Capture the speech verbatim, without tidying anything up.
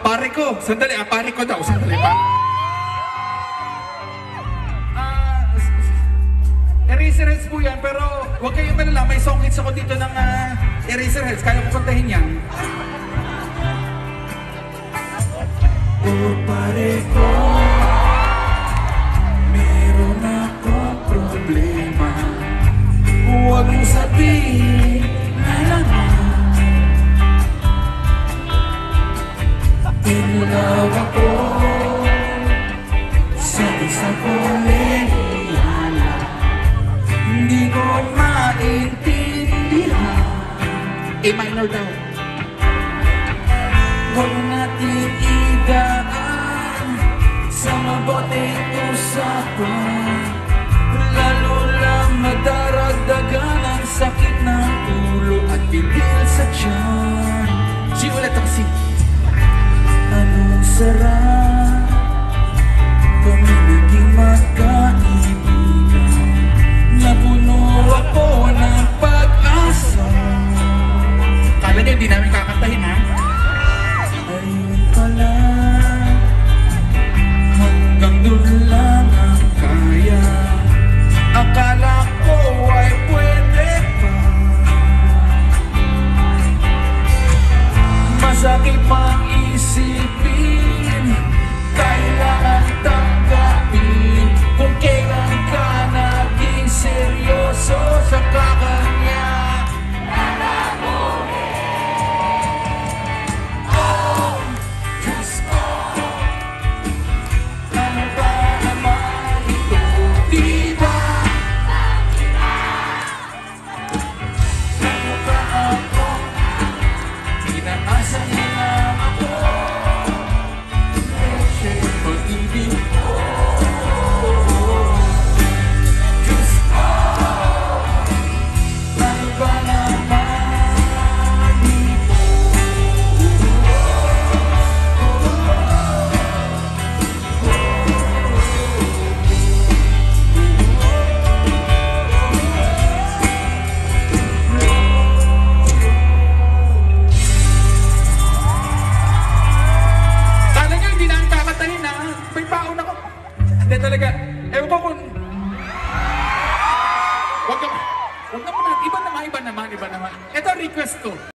pare ko. Sandali, ah, pare ko daw. Sandali pa. Ah, Eraserheads po yan, pero huwag kayong malala. May song hits ako dito ng uh, Eraserheads. Kaya ko kantahin yan. Oh, pare ko, meron akong problema. Huwag mong sabihin na naman. In love ako sa isang kolehiyala. Hindi ko maintindihan. A minor daw. Huwag natin idaan sa maboteng usapan, lalo lang madaragdagan ang sakit ng ulo at bibig sa tiyan. Si ulit ang si anong sarap kami naging magkaibigan, napuno ako ng pag-asa. Kala niya hindi namin kakantahin, ha? Ayun pala, hanggang doon lang ang kaya. Akala ko ay pwede pa. Masakit pang isipin, kailangan tanggapin kung kailan ka naging seryoso sa kakanya. Hindi talaga, ewan ko kung... Wag ka... Wag naman natin, iba naman, iba naman, iba naman. Ito request ko.